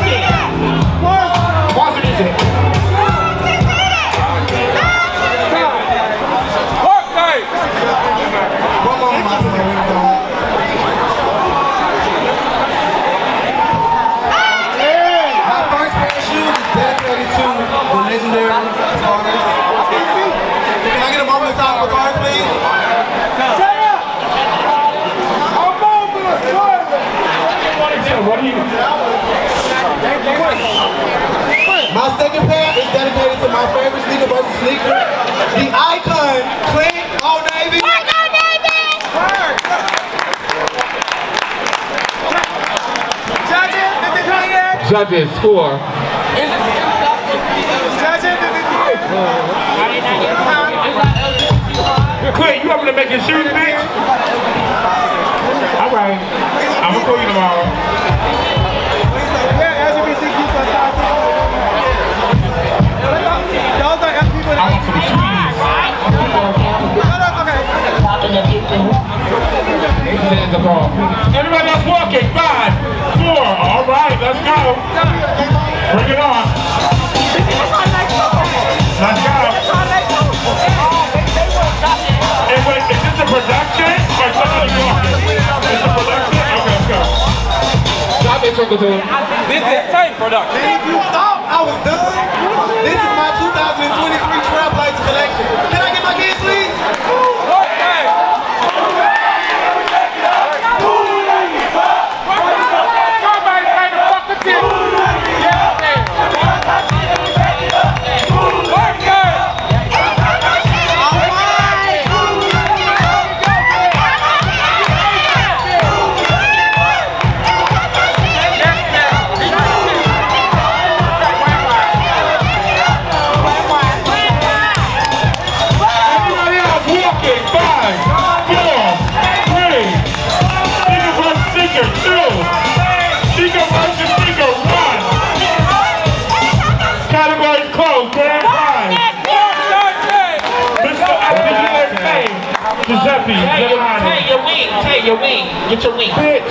My second pair is dedicated to my favorite sneaker versus sneaker, the icon, Clean Old Navy. Work Old Navy! Judges, is it here? Judges, score. Judges, is it here? Clint, you want me to make your shoes, bitch? All right. I'm gonna call you tomorrow. Yeah, LGBTQ plus those are people that I want some cheese. Everybody else walking. 5, 4. All right, let's go. Bring it on. Let's go. Hey, wait, is this a production or somebody walking? It's a production? Okay, let's go. This is tape production. And if you thought I was done, this is my 2023 Trailblazers collection. Can I get my kids, please? Okay. Somebody trying to fuck the kid. Giuseppe, Take your wing. Get your wing. bitch.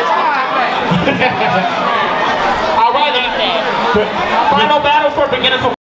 All right, final battle for beginner.